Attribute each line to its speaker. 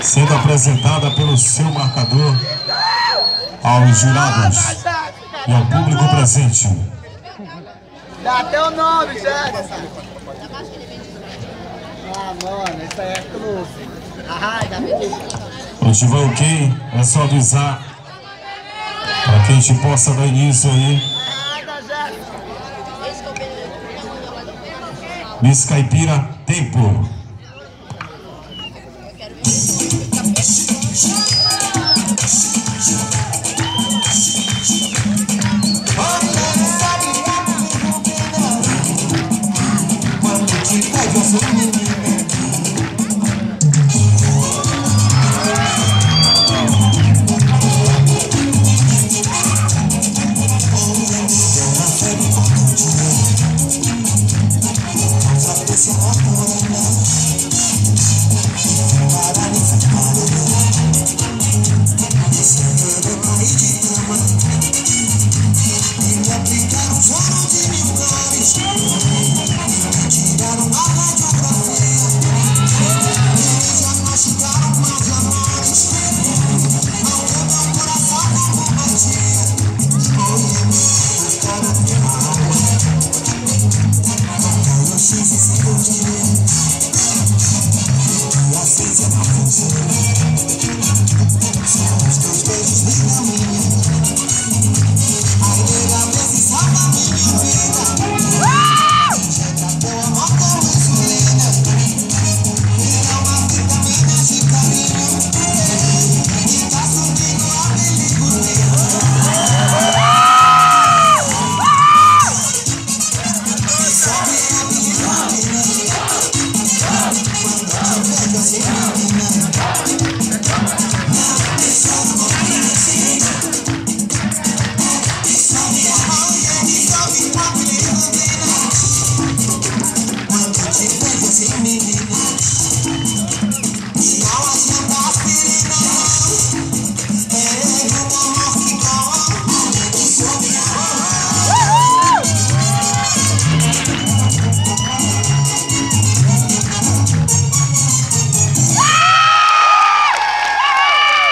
Speaker 1: sendo apresentada pelo seu marcador aos jurados e ao público presente.
Speaker 2: Dá até o nome, já. Ah, mano, isso aí é close. Ah, dá beleza.
Speaker 1: Quando tiver ok, é só avisar para que a gente possa dar início aí. Miss Caipira, tempo.